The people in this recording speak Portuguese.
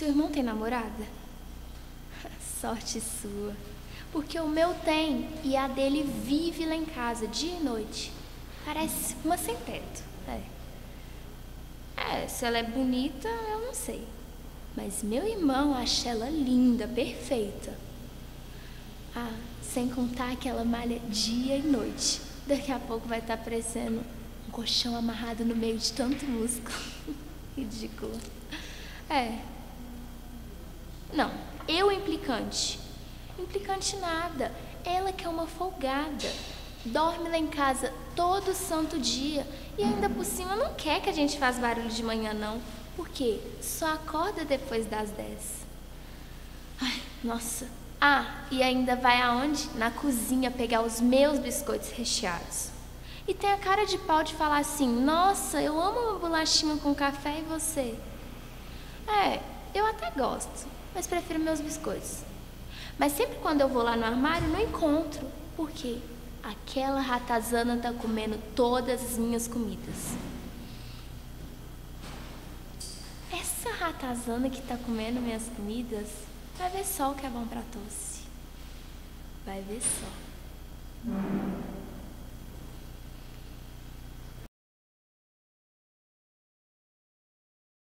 Seu irmão tem namorada? Sorte sua. Porque o meu tem e a dele vive lá em casa, dia e noite. Parece uma sem teto. Se ela é bonita, eu não sei. Mas meu irmão acha ela linda, perfeita. Sem contar que ela malha dia e noite. Daqui a pouco vai estar parecendo um colchão amarrado no meio de tanto músculo. Ridículo. Não, eu implicante. Implicante nada. Ela que é uma folgada. Dorme lá em casa todo santo dia. E ainda por cima não quer que a gente faça barulho de manhã, não. Por quê? Só acorda depois das 10. Nossa. E ainda vai aonde? Na cozinha pegar os meus biscoitos recheados. E tem a cara de pau de falar assim: nossa, eu amo uma bolachinha com café e você? Eu até gosto, mas prefiro meus biscoitos. Mas sempre quando eu vou lá no armário, não encontro. Por quê? Aquela ratazana tá comendo todas as minhas comidas. Essa ratazana que tá comendo minhas comidas, vai ver só o que é bom pra tosse. Vai ver só.